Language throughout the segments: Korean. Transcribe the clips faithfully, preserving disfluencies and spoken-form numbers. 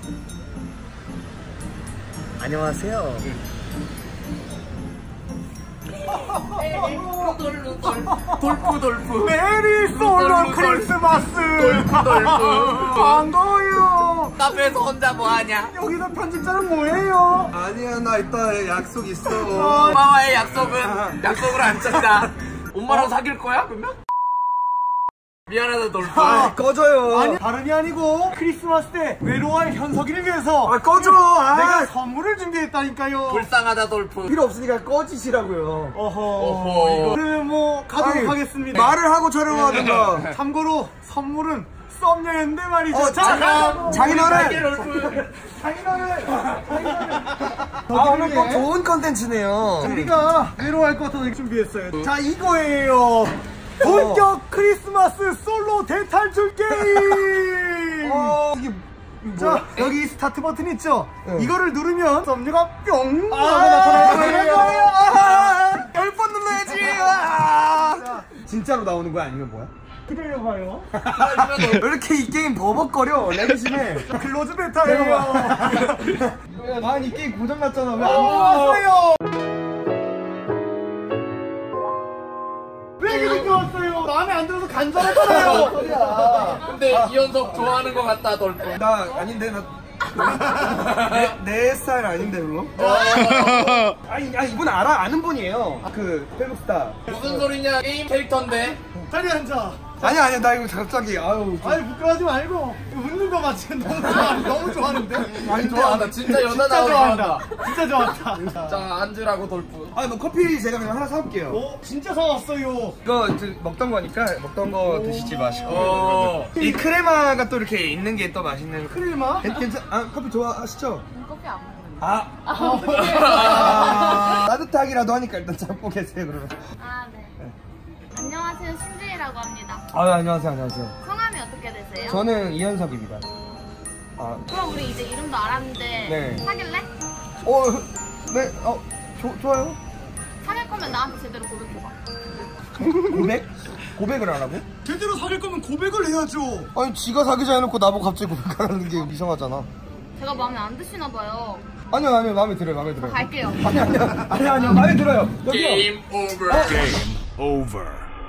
안녕하세요. 루돌 루돌 돌프 돌프 메리 솔로 크리스마스. 돌프 돌프 반가워요. 카페에서 혼자 뭐하냐? 여기서 편집자는 뭐예요? 아니야, 나 이따 약속 있어. 엄마와의 약속은 약속을 안 짠다. 엄마랑 사귈 거야 그러면? 미안하다 돌프. 아, 꺼져요. 아니 다름이 아니고 크리스마스 때 외로워할 현석이를 위해서 아, 꺼져. 아. 내가 선물을 준비했다니까요. 불쌍하다 돌프. 필요 없으니까 꺼지시라고요. 어허, 어허, 이거. 그럼 뭐 가도록 아니, 하겠습니다. 말을 하고 촬영하든가. 참고로 선물은 썸녀였는데 말이죠. 어, 자, 자, 자기 말을. 돌프. 자기 말을 자기 말을 아, 오늘 꼭 좋은 컨텐츠네요. 우리가 외로워할 것 같아서 준비했어요. 자, 이거예요. 본격 크리스마스 솔로 대탈출 게임. 어, 이게 뭐야? 자, 여기 스타트 버튼 있죠? 응. 이거를 누르면 썸녀가 뿅 하고 아, 나타나는 거예요. 열 번 눌러야지. 아. 진짜로 나오는 거야? 아니면 뭐야? 기다려봐요. 왜 이렇게 이 게임 버벅거려? 렉이 심해. 클로즈 베타예요. 아니, 이 게임 고장났잖아. 왜 안 왔어요. 왜 이렇게 왔어요? 마음에 안 들어서 간절했잖아요. 근데 이현석 좋아하는 것 같다 돌프. 나 아닌데, 나. 내, 내 스타일 아닌데, 그거? 아니, 아니, 이분 알아, 아는 분이에요. 그, 페북스타. 무슨 소리냐? 게임 캐릭터인데. 자리 앉아. 아니, 아니, 나 이거 갑자기, 아유. 좀... 아니 부끄러워하지 말고 웃는 거 봐. 지금 너무 좋아. 너무 좋아하는데. 많이 좋아한다. 진짜 여자 진짜 나오는 좋아한다. 거 진짜 좋아한다. 자 앉으라고 돌프. 아, 뭐 커피 제가 그냥 하나 사올게요. 오, 진짜 사왔어요. 이거 이제 먹던 거니까 먹던 거 드시지 마시고. 어. 이 크레마가 또 이렇게 있는 게 또 맛있는. 크릴마? 괜- 괜찮? 아, 커피 좋아하시죠? 커피 안 먹는데. 아, 아, 따뜻하기라도 하니까 일단 잡고 계세요 그러면. 아, 네. 안녕하세요, 신지희라고 합니다. 아, 안녕하세요, 안녕하세요. 성함이 어떻게 되세요? 저는 이현석입니다. 아, 그럼 우리 이제 이름도 알았는데 네. 사귈래? 어, 네, 어, 조, 좋아요. 사귈 거면 나한테 제대로 고백해봐. 고백? 고백을 하라고? 제대로 사귈 거면 고백을 해야죠. 아니, 지가 사귀자 해놓고 나보고 갑자기 고백하는 게 이상하잖아. 제가 마음에 안 드시나 봐요. 아니요, 아니요, 마음에 들어요, 마음에 들어요. 갈게요. 아니, 아니요, 아니, 아니요, 마음에 들어요. 여기요. 게임 오버. Game over.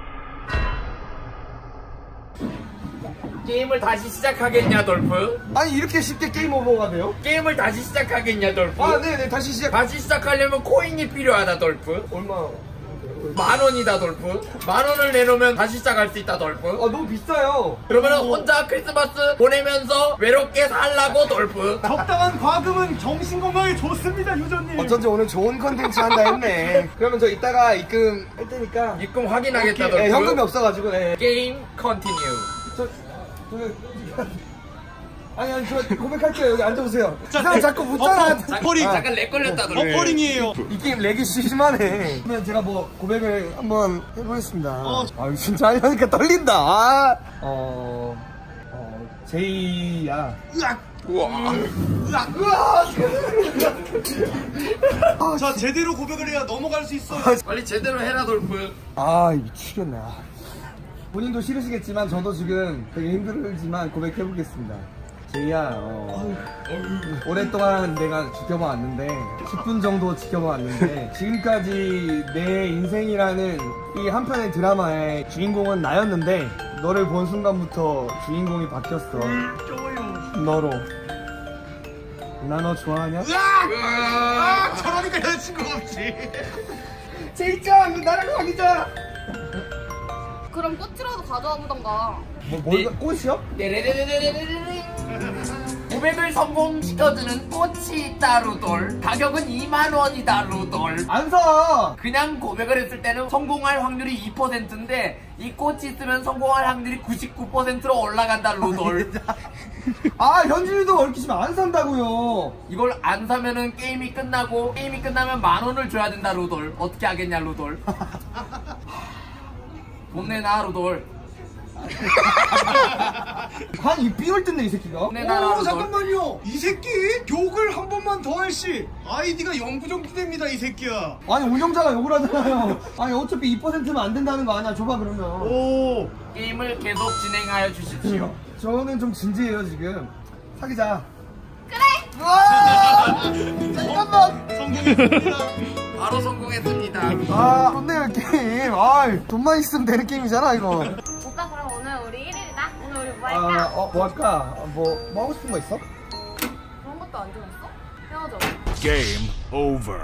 게임을 다시 시작하겠냐 돌프? 아니, 이렇게 쉽게 게임 오버가 돼요? 게임을 다시 시작하겠냐 돌프? 아, 네네, 다시 시작. 다시 시작하려면 코인이 필요하다 돌프. 얼마? 만 원이다 돌프. 만 원을 내놓으면 다시 시작할 수 있다 돌프. 아, 너무 비싸요. 그러면 혼자 크리스마스 보내면서 외롭게 살라고 돌프. 적당한 과금은 정신 건강에 좋습니다, 유저님. 어쩐지 오늘 좋은 컨텐츠 한다 했네. 그러면 저 이따가 입금 할 테니까. 입금 확인하겠다 오케이. 돌프. 네, 현금이 없어가지고, 네. 게임 컨티뉴. 저, 저, 아니, 아니, 저 고백할게요. 여기 앉아보세요. 이 사람 자꾸 묻잖아. 버퍼링. 잠깐 렉 걸렸다 돌프. 버퍼링이에요. 이 게임 렉이 심하네. 그러면 제가 뭐 고백을 한번 해보겠습니다. 어. 아, 진짜 하려니까 떨린다. 아. 어, 어, 제이야. 으악. 우와. 으악. 으악. 자, 제대로 고백을 해야 넘어갈 수 있어요. 빨리 제대로 해라 돌프. 아, 미치겠네. 아. 본인도 싫으시겠지만 저도 지금 되게 힘들지만 고백해보겠습니다. 제이야, 어, 오랫동안 내가 지켜봐왔는데 십 분 정도 지켜봐왔는데 지금까지 내 인생이라는 이 한편의 드라마의 주인공은 나였는데 너를 본 순간부터 주인공이 바뀌었어. 좋아요. 너로. 나 너 좋아하냐? 으악. 아, 저러니까 여자친구가 없지. 제이짱, 나랑 사귀자. 그럼 꽃이라도 가져와 보던가. 뭐, 뭘, 꽃이요? 고백을 성공시켜주는 꽃이 있다 루돌. 가격은 이만 원이다 루돌. 안 사! 그냥 고백을 했을 때는 성공할 확률이 이 퍼센트인데 이 꽃이 있으면 성공할 확률이 구십구 퍼센트로 올라간다 루돌. 아, 현진이도 얽히시면 안 산다고요. 이걸 안 사면은 게임이 끝나고 게임이 끝나면 만 원을 줘야 된다 루돌. 어떻게 하겠냐 루돌. 돈 내놔 루돌. 아니, 삐올 뜯네 이 새끼가. 돈 내놔라 오, 루돌. 잠깐만요. 이 새끼 욕을 한 번만 더 할 시 아이디가 영구 정도 됩니다, 이 새끼야. 아니, 운영자가 욕을 하잖아요. 아니, 어차피 이 퍼센트면 안 된다는 거 아니야. 줘봐 그러면. 오. 게임을 계속 진행하여 주십시오. 저는 좀 진지해요 지금. 사귀자. 끝! 와! 잠깐만! 성공했습니다. 바로 성공했습니다. 아, 좋네요, 게임. 아, 돈만 있으면 되는 게임이잖아, 이거. 오빠 그럼 오늘 우리 일 일이다. 오늘 우리 뭐 아, 할까? 어, 뭐 할까? 뭐, 뭐 하고 싶은 거 있어? 그런 것도 안 정했어? 헤어져. Game over.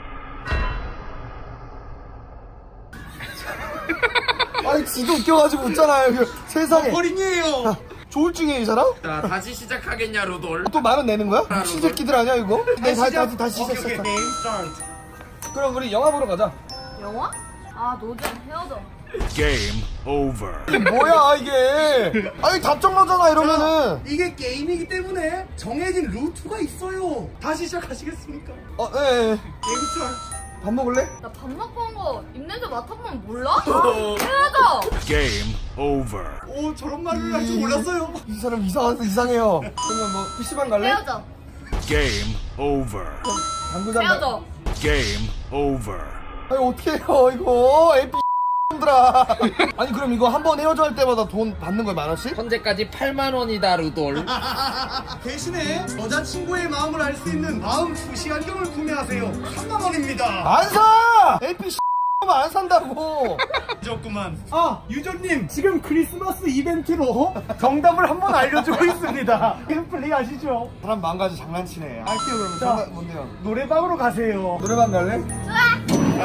아니, 지도 웃겨가지고 웃잖아요. 그, 세상에. 버링이에요. 조울증이에요, 이 사람? 자, 다시 시작하겠냐, 루돌? 또 만 원 내는 거야? 미친 새끼들 아니야, 이거? 네, 다시, 다시, 다시 오케이, 시작. 오케이. 게임 스타트. 그럼 우리 영화 보러 가자. 영화? 아 노잼 헤어져. Game over. 뭐야, 이게. 아니, 답정너잖아, 이러면은. 이게 게임이기 때문에 정해진 루트가 있어요. 다시 시작하시겠습니까? 어, 예, 예. 게임 스타트. 밥 먹을래? 나 밥 먹고 온 거 입냄새 맡아보면 몰라? 헤어져. Game over. 오, 저런 말을 할 줄 몰랐어요. 이 사람 이상해서 이상해요. 그러면 뭐, 피시방 갈래? 헤어져. Game over. 당구장 가- 헤어져. Game over. 아니, 어떻게 해요, 이거. 에이, 삐들아. 아니, 그럼 이거 한 번 헤어져 할 때마다 돈 받는 거야, 만 원씩? 현재까지 팔만 원이다, 루돌. 대신에 여자친구의 마음을 알 수 있는 마음 수시 안경을 구매하세요. 삼만 원입니다. 안 사! 에이피 안 산다고. 좋구만. 아, 유저님, 지금 크리스마스 이벤트로 정답을 한번 알려주고 있습니다. 게임 플레이 아시죠? 사람 망가지 장난치네. 할게요, 그러면. 자. 정답 뭔데요? 노래방으로 가세요. 노래방 갈래? 좋아.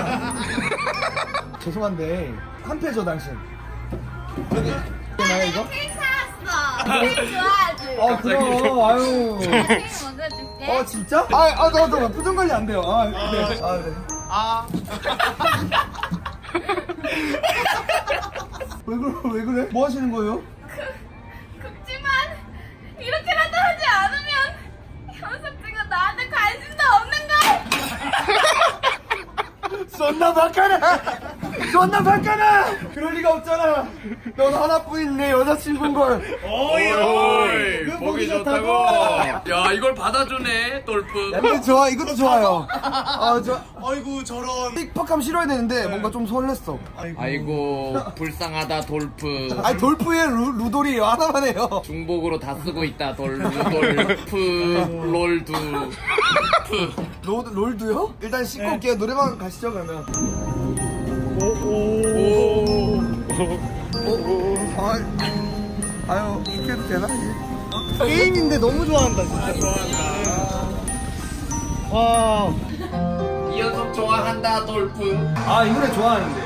죄송한데, 한 패죠, 당신. 여기, 되나요, 이거? 케이크 사왔어. 케이크 좋아하지? 아, 그럼, 아유. 케이크 먹어줄게. 어, 진짜? 아, 아, 나, 나, 표정 관리 안 돼요. 아, 네. 아, 네. 아, 왜 그래, 왜 그래? 뭐 하시는 거예요? 굽지만 이렇게라도 하지 않으면 현석이가 나한테 관심도 없는 걸. 쏜나 바카나! 쏜나 바카나! 그럴 리가 없잖아. 넌 하나뿐인 내 여자친구인걸. 어이, 어이, 그 보기 좋다고. 야, 이걸 받아주네, 돌프. 이것도 좋아, 이것도 좋아요. 아, 저, 아이고, 저런. 삑퍽함 싫어야 되는데, 뭔가 좀 설렜어. 아이고, 불쌍하다, 돌프. 아니, 돌프의 루, 루돌이 하나만 해요. 중복으로 다 쓰고 있다, 돌, 루돌프, 롤두. 프. 로, 롤도요? 일단 씻고 올게요. 노래방 가시죠, 그러면. 오. 어, 아, 아유, 이렇게 해도 되나? 게임인데 너무 좋아한다, 진짜. 와. 이현석 좋아한다, 돌프. 아, 이 노래 좋아하는데.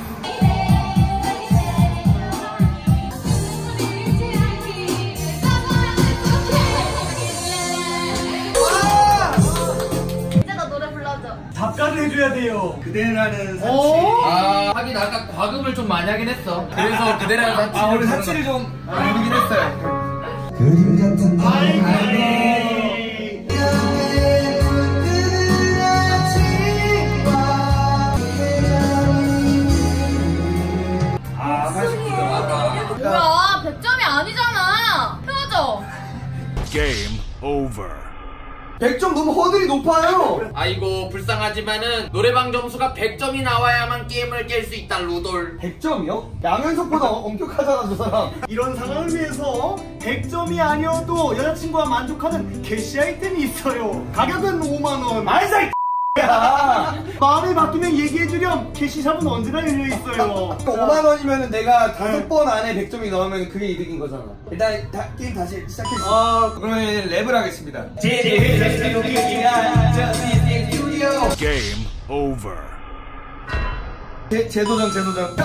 이제 너 노래 불러줘. 답가를 해줘야 돼요. 그대라는 사치. 아, 하긴 아까 과금을 좀 많이 하긴 했어. 그래서 그대랑 사치를. 아, 우리 사치를 좀 부르긴 했어요. 그림 같은 아, 뭐야, 백 점이 아니잖아. 헤어져. Game over. 백 점 너무 허들이 높아요. 아이고, 불쌍하지만은 노래방 점수가 백 점이 나와야만 게임을 깰 수 있다, 루돌. 백 점이요? 양현석보다 엄격하잖아, 저 사람. 이런 상황을 위해서 백 점이 아니어도 여자친구와 만족하는 캐시 아이템이 있어요. 가격은 오만 원. 아이사 야. 마음이 바뀌면 얘기해주렴. 캐시샵은 언제나 열려있어요. 오만 원이면 내가 다섯 번 안에 백 점이 나오면 그게 이득인 거잖아. 일단 다, 게임 다시 시작했어. 아, 그러면 랩을 하겠습니다. Game over. 재, 재도전, 재도전.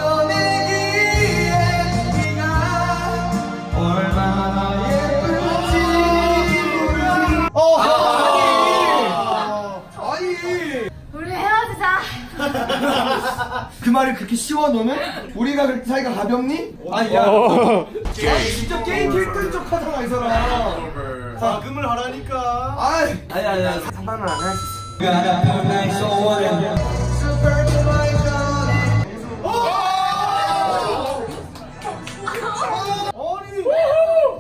얼마나 예쁜지. 어, 아니. 아니. 우리 헤어지자. 그 말이 그렇게 쉬워, 너는? 우리가 그렇게 사이가 가볍니? 아니, 야. 아니, 진짜 게임 캐릭터인 척 하잖아, 이 사람. 과금을 하라니까. 아이. 아니, 아니, 아니. 삼만 원 안 할 수 있어.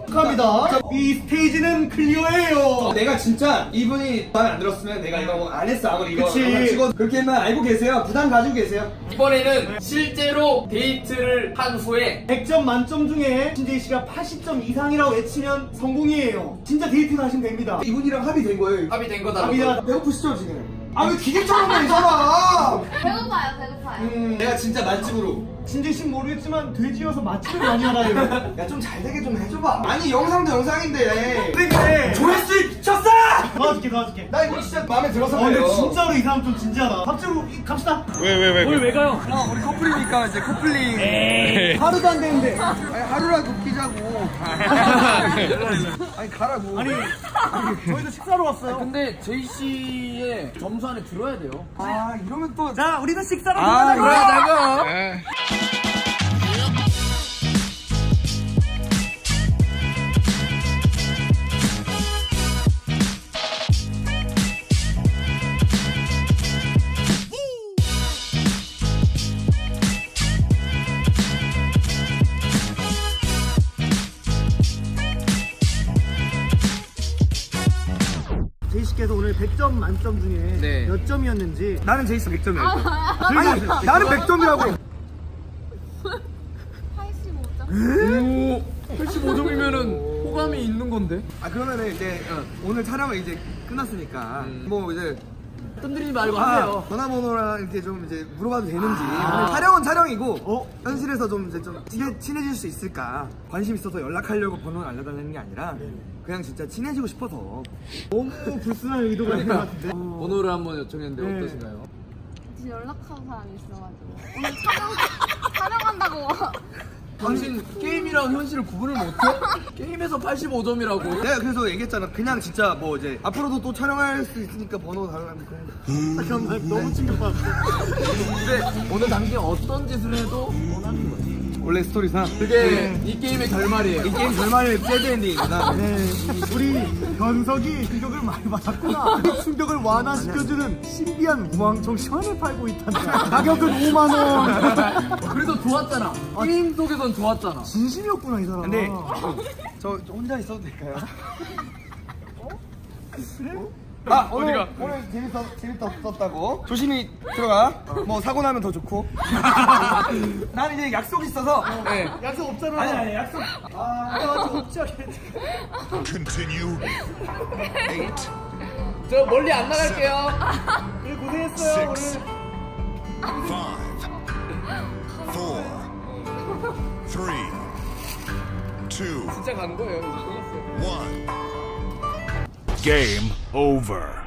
축하합니다. 이 스테이지는 클리어예요. 내가 진짜 이분이 마음에 안 들었으면 내가 이거 안 했어. 아무리 이거 그치. 영상 찍어 그렇게만 알고 계세요. 부담 가지고 계세요. 이번에는 실제로 데이트를 한 후에 백 점 만점 중에 신재희 씨가 팔십 점 이상이라고 외치면 성공이에요. 진짜 데이트를 하시면 됩니다. 이분이랑 합의된 거예요. 이거. 합의된 거다. 합의가 배고프시죠 지금? 아 왜 기계처럼 말이잖아. 배고파요, 배고파요. 음, 내가 진짜 맛집으로. 신재희 씨는 모르겠지만 돼지여서 맛집을 많이 하라요. 야 좀 잘 되게 좀 해줘봐. 아니 영상도 영상인데. 그래. 조회수 미쳤어. 도와줄게 도와줄게. 나 이거 진짜 마음에 들어서 어, 근데 그래요. 진짜로 이 사람 좀 진지하다. 갑자기 갑시다. 왜, 왜, 왜? 왜 가요? 형 우리 커플이니까 이제 커플링. 하루도 안 되는데. 아니 하루라도 끼자고. 아니 가라고. 아니 저희도 식사로 왔어요. 근데 제이 씨의 점수 안에 들어야 돼요. 아 이러면 또. 자 우리도 식사로 아 들어가자고. 그러자고. 제이 씨께서 오늘 백 점 만점 중에 네. 몇 점이었는지. 나는 제이스 백 점이야. 아니 나는 백 점이라고. 팔십오 점. 오, 팔십오 점이면은 호감이 있는 건데? 아 그러면은 이제 어, 오늘 촬영은 이제 끝났으니까 음. 뭐 이제 뜸들이지 말고 아, 하세요. 전화번호랑 이렇게 좀 이제 물어봐도 되는지. 아. 오늘 촬영은 촬영이고 어? 현실에서 좀 이제 좀 친해, 친해질 수 있을까 관심 있어서 연락하려고 번호를 알려달라는 게 아니라 그냥 진짜 친해지고 싶어서. 너무 불순한 의도가 있는 것 같은데. 번호를 한번 요청했는데 네. 어떠신가요? 지금 연락하는 사람이 있어가지고. 오늘 촬영, 촬영한다고. 당신 게임이랑 현실을 구분을 못해? 게임에서 팔십오 점이라고. 내가 그래서 얘기했잖아. 그냥 진짜 뭐 이제 앞으로도 또 촬영할 수 있으니까 번호 달라면 그냥. 잠깐만 너무 충격받았어. 근데 오늘 당신이 어떤 짓을 해도 원하는 거지. 원래 스토리상 그게 이 게임의 결말이에요. 이 게임 결말이 새드 엔딩이구나. 네, 우리 변석이 충격을 많이 받았구나. 이 충격을 완화시켜주는 신비한 무왕청 시환을 팔고 있단다. 가격은 오만 원. 그래서 좋았잖아. 게임 속에선 좋았잖아. 진심이었구나 이 사람. 근데 저, 저 혼자 있어도 될까요? 그래? 아 오늘 오늘 재밌어 재밌었다고 조심히 들어가. 뭐 사고 나면 더 좋고. 난 이제 약속 있어서. 네. 약속 없잖아. 아니 아니 약속. 아, 맞아 없지 않겠지. Continue. Eight, 저 멀리 안 나갈게요. 그래 고생했어요 Six. 오늘. five, four, three, two, 진짜 가는 거예요. one. Game over.